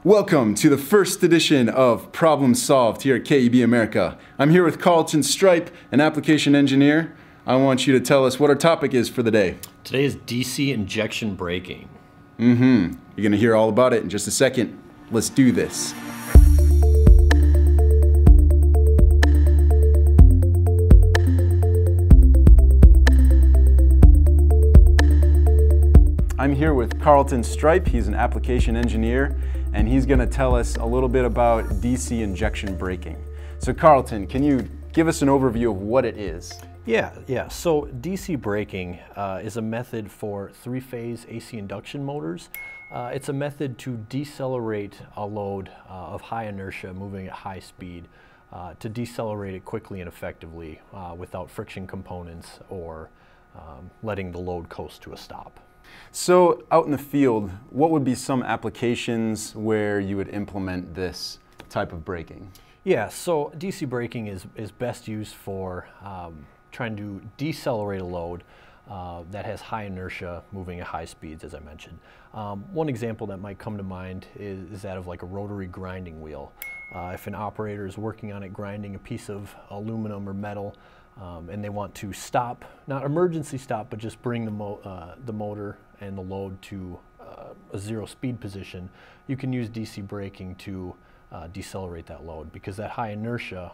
Welcome to the first edition of Problem Solved here at KEB America. I'm here with Carlton Stripe, an application engineer. I want you to tell us what our topic is for the day. Today is DC injection braking. You're going to hear all about it in just a second. Let's do this. I'm here with Carlton Stripe. He's an application engineer, and he's going to tell us a little bit about DC injection braking. So Carlton, can you give us an overview of what it is? Yeah. So DC braking is a method for three-phase AC induction motors. It's a method to decelerate a load of high inertia moving at high speed, to decelerate it quickly and effectively without friction components or letting the load coast to a stop. So out in the field, what would be some applications where you would implement this type of braking? Yeah, so DC braking is best used for trying to decelerate a load that has high inertia moving at high speeds, as I mentioned. One example that might come to mind is that of like a rotary grinding wheel. If an operator is working on it grinding a piece of aluminum or metal, and they want to stop, not emergency stop, but just bring the motor and the load to a zero speed position, you can use DC braking to decelerate that load, because that high inertia,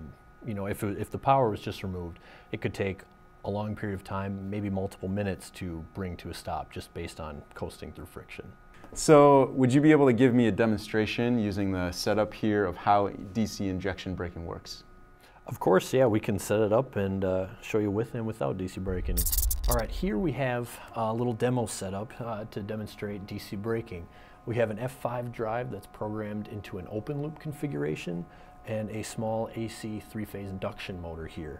if the power was just removed, it could take a long period of time, maybe multiple minutes, to bring to a stop just based on coasting through friction. So would you be able to give me a demonstration using the setup here of how DC injection braking works? Of course, yeah, we can set it up and show you with and without DC braking. All right, here we have a little demo setup to demonstrate DC braking. We have an F5 drive that's programmed into an open loop configuration and a small AC three-phase induction motor here.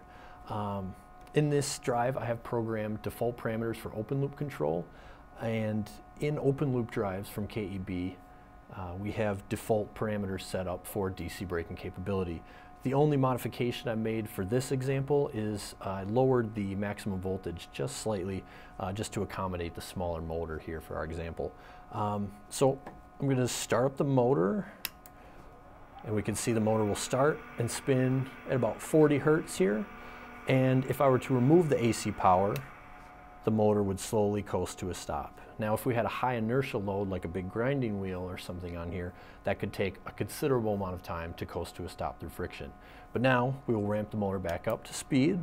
In this drive, I have programmed default parameters for open loop control, and in open loop drives from KEB, we have default parameters set up for DC braking capability. The only modification I made for this example is I lowered the maximum voltage just slightly, just to accommodate the smaller motor here for our example. So I'm going to start up the motor, and we can see the motor will start and spin at about 40 hertz here. And if I were to remove the AC power, the motor would slowly coast to a stop. Now, if we had a high inertia load like a big grinding wheel or something on here, that could take a considerable amount of time to coast to a stop through friction. But now we will ramp the motor back up to speed,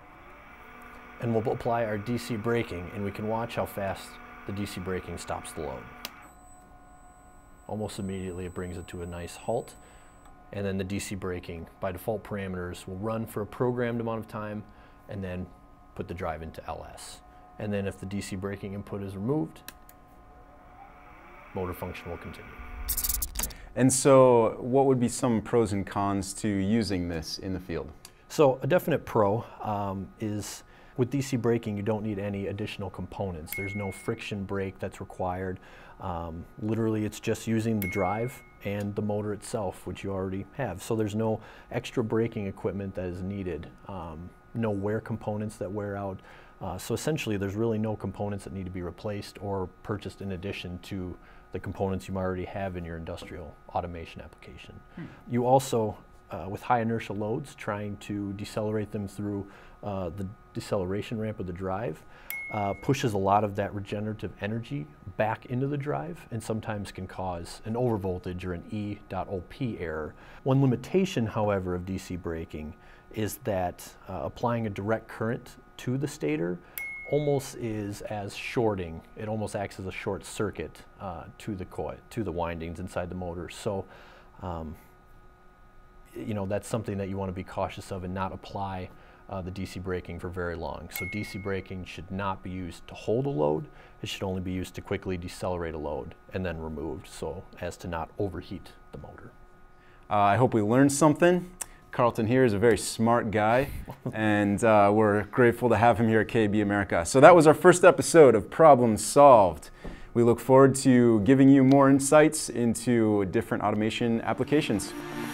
and we'll apply our DC braking, and we can watch how fast the DC braking stops the load. Almost immediately it brings it to a nice halt, and then the DC braking by default parameters will run for a programmed amount of time and then put the drive into LS. And then if the DC braking input is removed, motor function will continue. And so what would be some pros and cons to using this in the field? So a definite pro is with DC braking, you don't need any additional components. There's no friction brake that's required. Literally, it's just using the drive and the motor itself, which you already have. So there's no extra braking equipment that is needed, no wear components that wear out. So essentially, there's really no components that need to be replaced or purchased in addition to the components you already have in your industrial automation application. You also, with high inertia loads, trying to decelerate them through the deceleration ramp of the drive, pushes a lot of that regenerative energy back into the drive, and sometimes can cause an overvoltage or an E.OP error. One limitation, however, of DC braking is that applying a direct current to the stator almost is as shorting. It almost acts as a short circuit to the coil, to the windings inside the motor. So, that's something that you want to be cautious of and not apply the DC braking for very long. So DC braking should not be used to hold a load. It should only be used to quickly decelerate a load and then removed, so as to not overheat the motor. I hope we learned something. Carlton here is a very smart guy, and we're grateful to have him here at KEB America. So that was our first episode of Problem Solved. We look forward to giving you more insights into different automation applications.